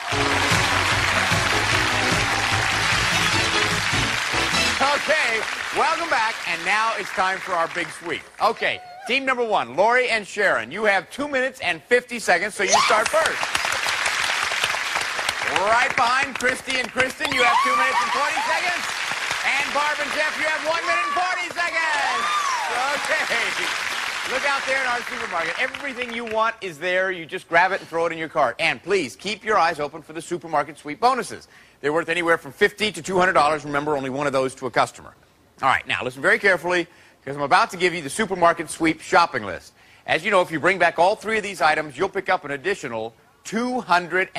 Okay, welcome back, and now it's time for our big sweep. Okay, team number one, Lori and Sharon, you have 2 minutes and 50 seconds, so you start first. Right behind Kristi and Kristen, you have 2 minutes and 20 seconds. And Barb and Jeff, you have 1 minute and 40 seconds. Okay. Look out there in our supermarket. Everything you want is there. You just grab it and throw it in your cart. And please, keep your eyes open for the supermarket sweep bonuses. They're worth anywhere from $50 to $200. Remember, only one of those to a customer. All right, now listen very carefully, because I'm about to give you the supermarket sweep shopping list. As you know, if you bring back all three of these items, you'll pick up an additional $250.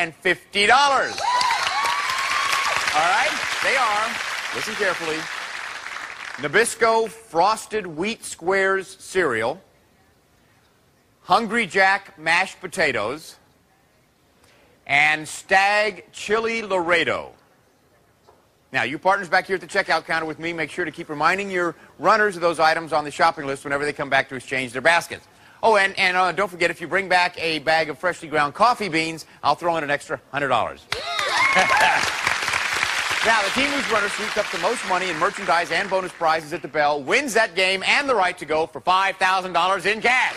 All right, they are, listen carefully, Nabisco Frosted Wheat Squares cereal, Hungry Jack mashed potatoes, and Stagg Chili Laredo. Now, you partners back here at the checkout counter with me, make sure to keep reminding your runners of those items on the shopping list whenever they come back to exchange their baskets. Oh, and don't forget, if you bring back a bag of freshly ground coffee beans, I'll throw in an extra $100. Now, the team whose runner sweeps up the most money in merchandise and bonus prizes at the bell wins that game and the right to go for $5,000 in cash.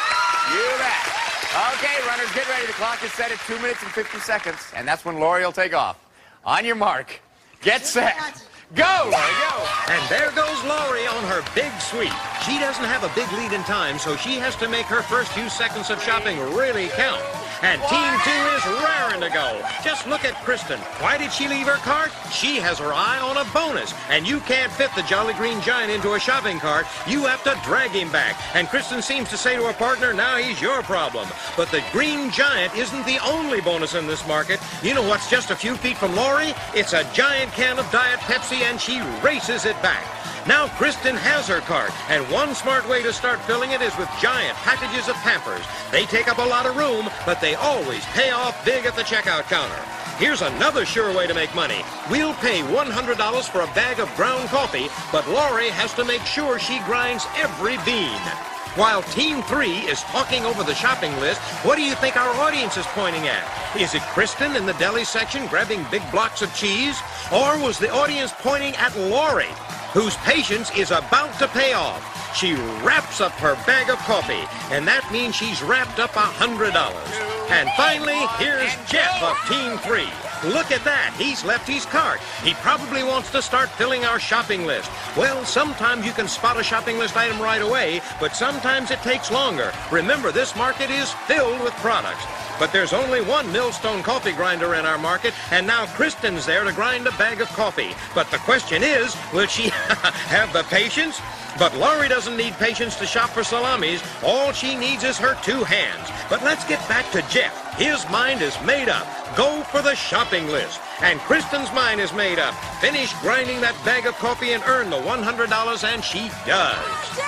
You bet. Okay, runners, get ready. The clock is set at 2 minutes and 50 seconds, and that's when Lori will take off. On your mark, get set, go, Lori, go. And there goes Lori on her big sweep. She doesn't have a big lead in time, so she has to make her first few seconds of shopping really count. And Team 2 is raring to go. Just look at Kristen. Why did she leave her cart? She has her eye on a bonus. And you can't fit the Jolly Green Giant into a shopping cart. You have to drag him back. And Kristen seems to say to her partner, now he's your problem. But the Green Giant isn't the only bonus in this market. You know what's just a few feet from Lori? It's a giant can of Diet Pepsi, and she races it back. Now Kristen has her cart, and one smart way to start filling it is with giant packages of Pampers. They take up a lot of room, but they always pay off big at the checkout counter. Here's another sure way to make money. We'll pay $100 for a bag of ground coffee, but Lori has to make sure she grinds every bean. While Team 3 is talking over the shopping list, what do you think our audience is pointing at? Is it Kristen in the deli section grabbing big blocks of cheese? Or was the audience pointing at Lori, whose patience is about to pay off? She wraps up her bag of coffee, and that means she's wrapped up $100. And finally, here's Jeff of Team 3. Look at that. He's left his cart. He probably wants to start filling our shopping list. Well, sometimes you can spot a shopping list item right away, but sometimes it takes longer. Remember, this market is filled with products. But there's only one Millstone coffee grinder in our market, and now Kristen's there to grind a bag of coffee. But the question is, will she have the patience? But Lori doesn't need patience to shop for salamis. All she needs is her two hands. But let's get back to Jeff. His mind is made up. Go for the shopping list. And Kristen's mind is made up. Finish grinding that bag of coffee and earn the $100, and she does.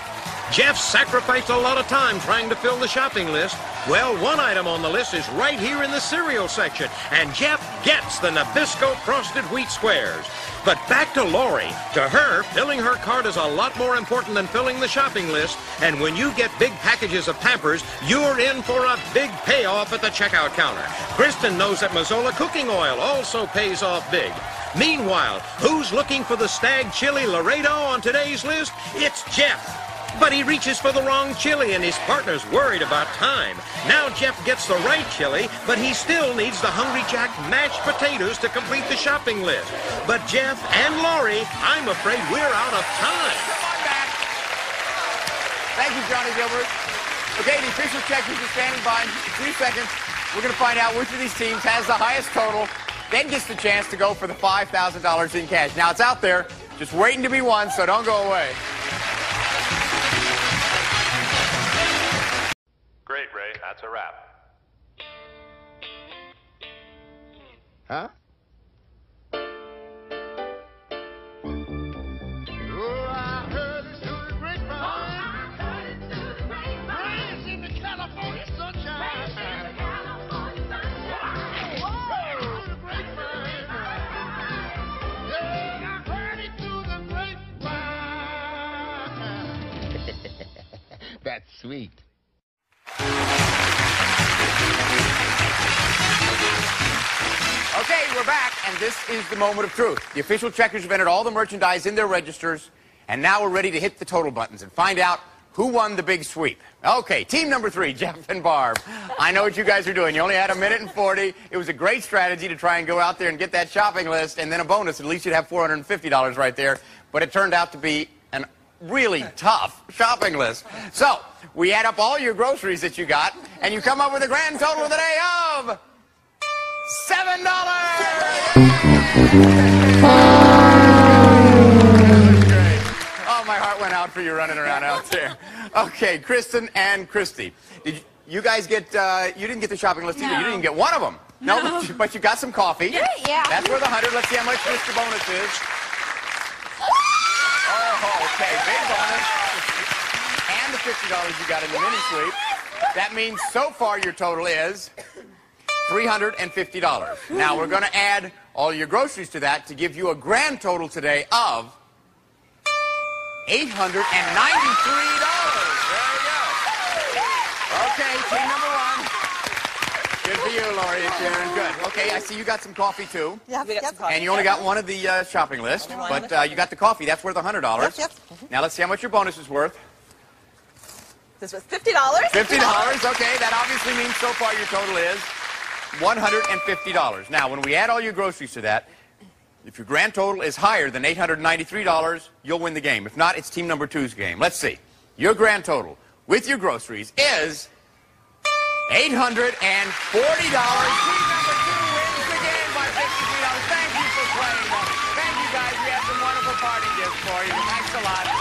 Jeff sacrificed a lot of time trying to fill the shopping list. Well, one item on the list is right here in the cereal section, and Jeff gets the Nabisco Frosted Wheat Squares. But back to Lori. To her, filling her cart is a lot more important than filling the shopping list, and when you get big packages of Pampers, you're in for a big payoff at the checkout counter. Kristen knows that Mazola cooking oil also pays off big. Meanwhile, who's looking for the Stagg Chili Laredo on today's list? It's Jeff. But he reaches for the wrong chili, and his partner's worried about time. Now Jeff gets the right chili, but he still needs the Hungry Jack mashed potatoes to complete the shopping list. But Jeff and Lori, I'm afraid we're out of time. Come on back. Thank you, Johnny Gilbert. Okay, the official checkers are standing by. In 3 seconds, we're going to find out which of these teams has the highest total, then gets the chance to go for the $5,000 in cash. Now, it's out there, just waiting to be won, so don't go away. Great, Ray. That's a wrap. Huh? That's sweet. back, and this is the moment of truth. The official checkers have entered all the merchandise in their registers, and now we're ready to hit the total buttons and find out who won the big sweep. Okay, team number 3, Jeff and Barb. I know what you guys are doing. You only had 1:40. It was a great strategy to try and go out there and get that shopping list, and then a bonus. At least you'd have $450 right there. But it turned out to be an really tough shopping list. So, we add up all your groceries that you got, and you come up with a grand total today of $7. Oh, my heart went out for you running around out there. Okay, Kristen and Kristi. Did you guys get, you didn't get the shopping list either. No. You didn't get one of them. No, but you got some coffee. Yeah. That's worth 100. Let's see how much Mr. Bonus is. Oh, okay, big bonus. And the $50 you got in the mini sweep. That means so far your total is $350. Now we're going to add all your groceries to that to give you a grand total today of $893. There we go. Okay, team number 1. Good for you, Lori and Sharon. Good. Okay, I see you got some coffee too. Yep, We got some coffee. And you only got one of the shopping list, but you got the coffee. That's worth $100. Yep. Now let's see how much your bonus is worth. This was $50. $50. Okay, that obviously means so far your total is $150. Now, when we add all your groceries to that, if your grand total is higher than $893, you'll win the game. If not, it's team number 2's game. Let's see. Your grand total with your groceries is $840. Team number 2 wins the game by $53. Thank you for playing. Thank you, guys. We have some wonderful party gifts for you. Thanks a lot.